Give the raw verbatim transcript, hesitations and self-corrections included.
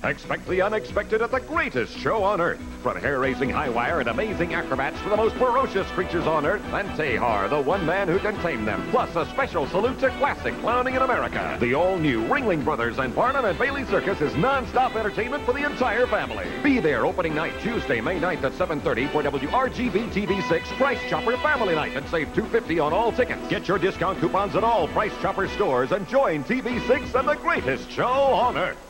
Expect the unexpected at the greatest show on Earth. From hair-raising high wire and amazing acrobats to the most ferocious creatures on Earth, and Tehar, the one man who can tame them. Plus a special salute to classic clowning in America. The all-new Ringling Brothers and Barnum and Bailey Circus is non-stop entertainment for the entire family. Be there opening night, Tuesday, May ninth at seven thirty for W R G B T V six Price Chopper Family Night and save two hundred fifty dollars on all tickets. Get your discount coupons at all Price Chopper stores and join T V six and the greatest show on Earth.